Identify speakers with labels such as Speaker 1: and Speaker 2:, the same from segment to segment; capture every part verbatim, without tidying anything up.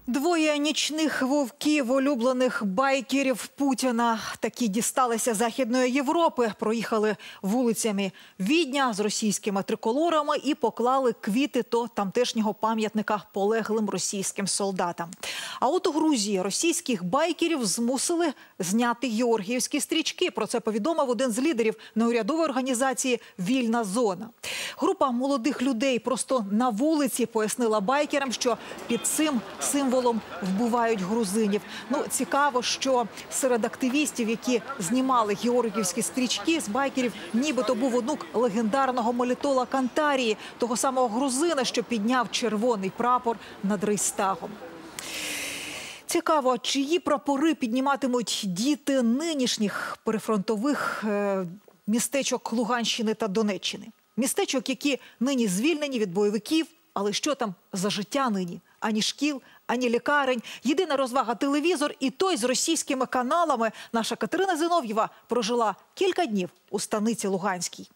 Speaker 1: Двоє нічних вовків, улюблених байкерів Путіна. Такі дісталися Західної Європи. Проїхали вулицями Відня з російськими триколорами і поклали квіти до тамтешнього пам'ятника полеглим російським солдатам. А от у Грузії російських байкерів змусили зняти георгіївські стрічки. Про це повідомив один з лідерів неурядової організації «Вільна зона». Група молодих людей просто на вулиці пояснила байкерам, що під цим символом вбивають грузинів. Ну, цікаво, що серед активістів, які знімали георгіївські стрічки з байкерів, нібито був онук легендарного молитола Кантарії, того самого грузина, що підняв червоний прапор над Рейхстагом. Цікаво, чиї прапори підніматимуть діти нинішніх перифронтових е, містечок Луганщини та Донеччини. Містечок, які нині звільнені від бойовиків, але що там за життя нині? Ані шкіл, ані лікарень. Єдина розвага – телевізор, і той з російськими каналами. Наша Катерина Зинов'єва прожила кілька днів у станиці Луганській.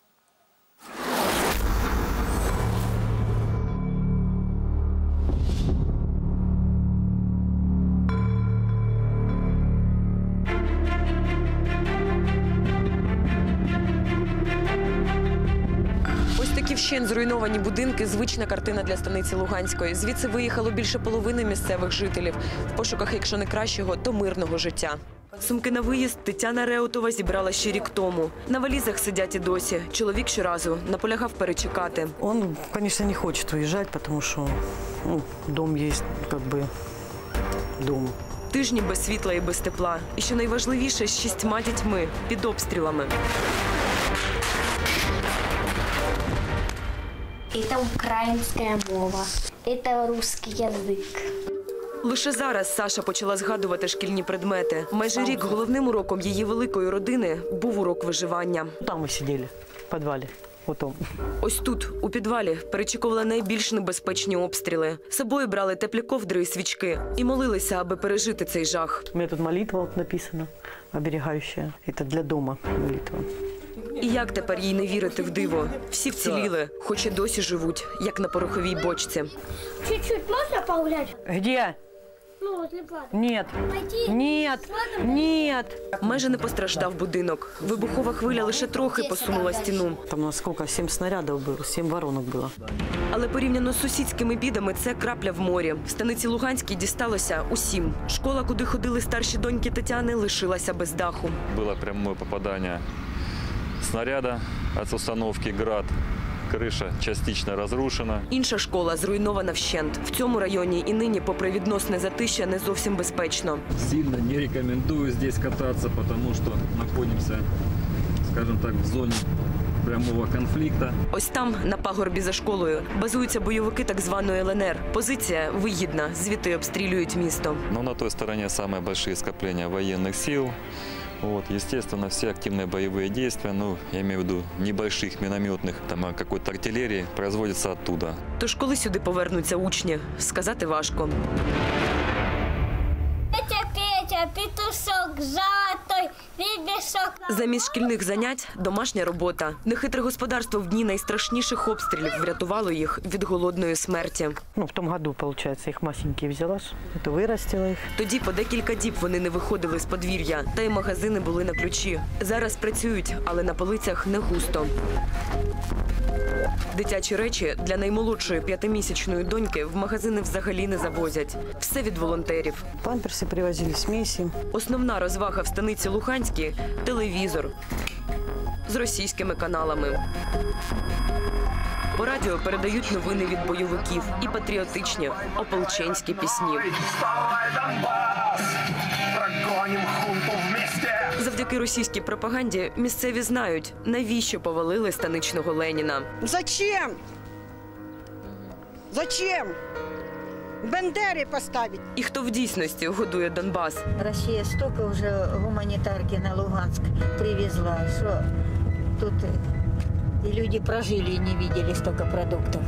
Speaker 2: Вщент зруйновані будинки – звична картина для станиці Луганської. Звідси виїхало більше половини місцевих жителів. В пошуках, якщо не кращого, то мирного життя. Сумки на виїзд Тетяна Реутова зібрала ще рік тому. На валізах сидять і досі. Чоловік щоразу наполягав перечекати.
Speaker 3: Він, звісно, не хоче виїжджати, тому що ну, дом є, як би, дом.
Speaker 2: Тижні без світла і без тепла. І що найважливіше – з шістьма дітьми під обстрілами.
Speaker 4: Це українська мова, це русский язик.
Speaker 2: Лише зараз Саша почала згадувати шкільні предмети. Майже рік головним уроком її великої родини був урок виживання.
Speaker 3: Там ми сиділи, в підвалі. Потом.
Speaker 2: Ось тут, у підвалі, перечікували найбільш небезпечні обстріли. З собою брали теплі ковдри і свічки. І молилися, аби пережити цей жах.
Speaker 3: У мене тут молитва написана, оберігаюча. Це для дому молитва.
Speaker 2: І як тепер їй не вірити в диво? Всі вціліли, хоч і досі живуть, як на пороховій бочці.
Speaker 4: Чуть-чуть можна погуляти?
Speaker 3: Де?
Speaker 4: Ну, возле плати.
Speaker 3: Ні, ні, ні.
Speaker 2: Майже не постраждав будинок. Вибухова хвиля лише трохи посунула стіну.
Speaker 3: Там у нас скільки? Сім снарядів було, сім воронок було.
Speaker 2: Але порівняно з сусідськими бідами це крапля в морі. В станиці Луганській дісталося усім. Школа, куди ходили старші доньки Тетяни, лишилася без даху.
Speaker 5: Було пряме попадання снаряда від установки «Град». Криша частично розрушена.
Speaker 2: Інша школа зруйнована вщент. В цьому районі і нині, попри відносне затища, не зовсім безпечно.
Speaker 5: Сильно не рекомендую здесь кататися, тому що знаходимося, скажімо так, в зоні прямого конфлікту.
Speaker 2: Ось там, на пагорбі за школою, базуються бойовики так званої ел ен ер. Позиція вигідна, звідти обстрілюють місто.
Speaker 5: Но на той стороні найбільші скоплення воєнних сил. Вот, естественно, все активные боевые действия, ну, я имею в виду небольших минометных, там, какой-то артиллерии, производятся оттуда.
Speaker 2: Тож коли сюди повернуться учні, сказати важко.
Speaker 4: Петя, Петя, петушок, золотой, ребешок.
Speaker 2: Замість шкільних занять – домашня робота. Нехитре господарство в дні найстрашніших обстрілів врятувало їх від голодної смерті.
Speaker 3: Ну, в тому году, виходить, їх масенькі взяла, то виростила їх.
Speaker 2: Тоді по декілька діб вони не виходили з подвір'я, та й магазини були на ключі. Зараз працюють, але на полицях не густо. Дитячі речі для наймолодшої п'ятимісячної доньки в магазини взагалі не завозять. Все від волонтерів.
Speaker 3: Памперси привозили, смісі.
Speaker 2: Основна розвага в станиці Луганській – телевізор з російськими каналами. По радіо передають новини від бойовиків і патріотичні, ополченські пісні. Завдяки російській пропаганді місцеві знають, навіщо повалили станичного Леніна.
Speaker 6: Зачем? Зачем? Бандери поставить.
Speaker 2: І хто в дійсності годує Донбас.
Speaker 7: Росія стільки вже гуманітарки на Луганськ привезла, що тут і люди прожили і не бачили стільки продуктів.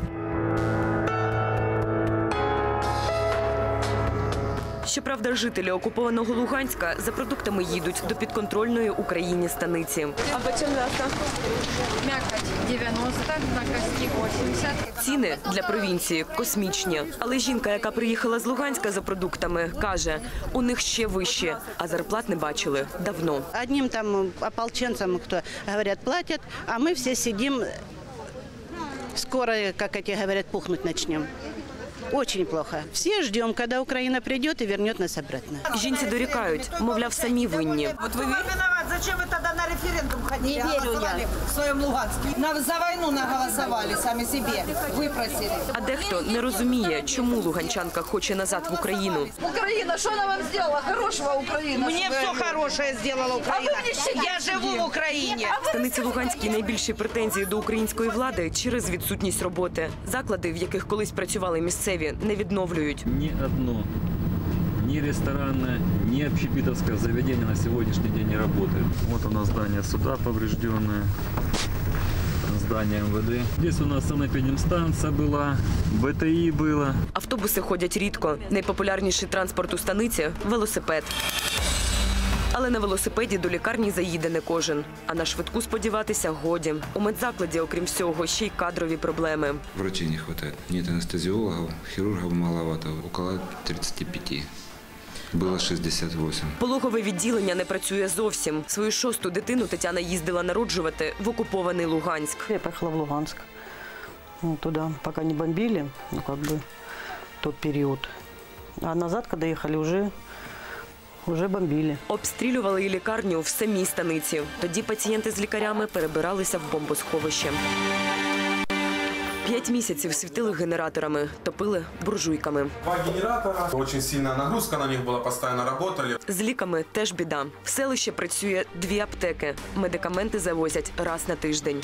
Speaker 2: Щоправда, жителі окупованого Луганська за продуктами їдуть до підконтрольної Україні станиці.
Speaker 8: А по чому м'ясо? М'якоть. девяносто, на кости восемьдесят.
Speaker 2: Ціни для провінції космічні. Але жінка, яка приїхала з Луганська за продуктами, каже, у них ще вище, а зарплат не бачили давно.
Speaker 9: Одним там ополченцам, кто, говорят, платят, а мы все сидим, скоро, как эти говорят, пухнуть начнем. Очень плохо. Все ждем, когда Украина придет и вернет нас обратно.
Speaker 2: Жінці дорікають, мовляв, самі винні.
Speaker 10: Вот вы виноват, зачем вы тогда на референдум ходили?
Speaker 9: Не верю
Speaker 10: голосовали
Speaker 9: я.
Speaker 10: в своем Луганске. На, за войну наголосовали сами себе, выпросили.
Speaker 2: А дехто не розуміє, чому луганчанка хоче назад в Україну.
Speaker 8: Украина, что она вам сделала? Хорошего Украина.
Speaker 10: Мне все хорошее сделала Украина. Я живу в Украине.
Speaker 2: В станиці Луганській найбільші претензії до української влади через відсутність роботи. Заклади, в яких колись працювали місцеві, не відновлюють.
Speaker 5: Ни одно, ни ресторанное, ни общепитовское заведение на сегодняшний день не работает. Вот у нас здание суда поврежденное, здание эм вэ дэ. Здесь у нас санэпидемстанция была, бэ тэ и было.
Speaker 2: Автобуси ходять рідко. Найпопулярніший транспорт у станиці – велосипед. Але на велосипеді до лікарні заїде не кожен. А на швидку сподіватися годі. У медзакладі, окрім всього, ще й кадрові проблеми.
Speaker 11: Врачей не хватает. Нет анестезиологов, хирургов маловато, около тридцати пяти. Було шістдесят вісім.
Speaker 2: Пологове відділення не працює зовсім. Свою шосту дитину Тетяна їздила народжувати в окупований Луганськ.
Speaker 3: Я поехала в Луганск. Ну, туда пока не бомбили, ну как бы тот период. А назад, когда ехали, уже... Уже бомбили.
Speaker 2: Обстрілювали і лікарню в самій станиці. Тоді пацієнти з лікарями перебиралися в бомбосховище. П'ять місяців світили генераторами, топили буржуйками.
Speaker 12: Два генератора, дуже сильна нагрузка на них була, постійно працювали.
Speaker 2: З ліками теж біда. В селищі працює дві аптеки. Медикаменти завозять раз на тиждень.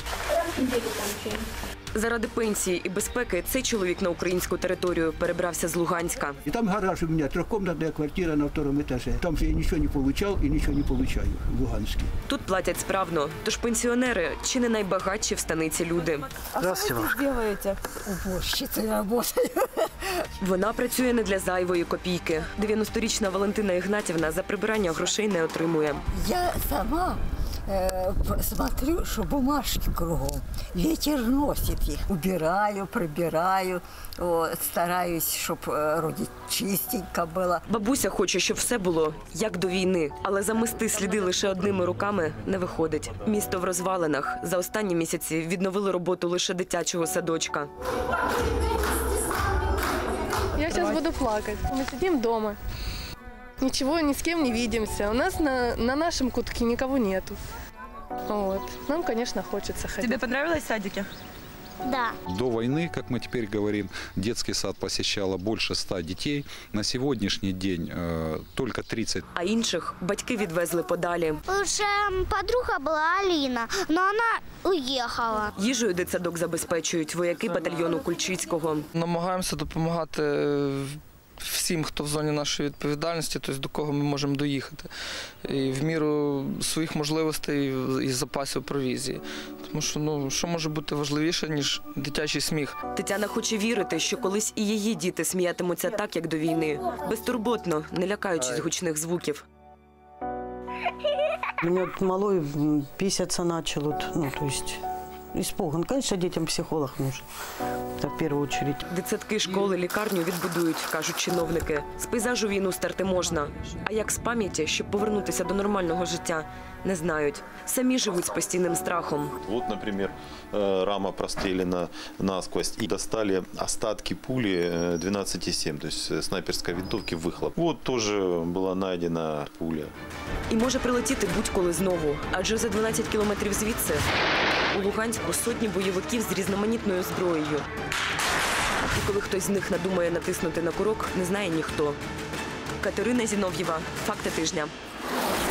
Speaker 2: Заради пенсії і безпеки цей чоловік на українську територію перебрався з Луганська.
Speaker 13: И там гараж у меня, трехкомнатная квартира на втором этаже. Там же я ничего не получал и ничего не получаю в Луганске.
Speaker 2: Тут платять справно, тож пенсіонери чи не найбагатші в станиці люди.
Speaker 3: А что вы здесь делаете?
Speaker 7: Уборщицей работаю.
Speaker 2: Вона працює не для зайвої копійки. дев'яносторічна Валентина Ігнатівна за прибирання грошей не отримує.
Speaker 7: Я сама э, смотрю, что бумажки кругом. Ветер носит их. Убираю, прибираю, вот, стараюсь, чтобы вроде чистенько было.
Speaker 2: Бабуся хоче, щоб все було як до війни. Але замести сліди лише одними руками не виходить. Місто в розвалинах. За останні місяці відновили роботу лише дитячого садочка.
Speaker 8: Я сейчас буду плакать. Мы сидим дома. Ничего, ни с кем не видимся. У нас на, на нашем кутке никого нету. Вот. Нам, конечно, хочется ходить.
Speaker 2: Тебе понравилось в садике?
Speaker 4: Да.
Speaker 11: До войны, как мы теперь говорим, детский сад посещало больше ста детей. На сегодняшний день э, только тридцать.
Speaker 2: А інших батьки відвезли подалі.
Speaker 4: Уже подруга была Алина, но она уехала.
Speaker 2: Їжею дитсадок забезпечують вояки батальйону Кульчицького.
Speaker 14: Намагаємося допомагати всім, хто в зоні нашої відповідальності, тобто до кого ми можемо доїхати. І в міру своїх можливостей і запасів провізії. Тому що, ну, що може бути важливіше, ніж дитячий сміх?
Speaker 2: Тетяна хоче вірити, що колись і її діти сміятимуться так, як до війни. Безтурботно, не лякаючись гучних звуків.
Speaker 3: У меня вот малой писаться начал, вот, ну, то есть испуган. Конечно, детям психолог нужен, это в первую очередь.
Speaker 2: Дитсадки, школи, лікарню відбудують, кажуть чиновники. З пейзажу війну стерти можна. А як з пам'яті, щоб повернутися до нормального життя, не знають. Самі живуть з постійним страхом.
Speaker 15: Вот, например, рама прострелена насквозь. И достали остатки пули двенадцать сем, то есть снайперской винтовки выхлоп. Вот тоже была найдена пуля.
Speaker 2: І може прилетіти будь-коли знову. Адже за дванадцять кілометрів звідси у Луганську сотні бойовиків з різноманітною зброєю. І коли хтось з них надумає натиснути на курок, не знає ніхто. Катерина Зінов'єва. Факти тижня.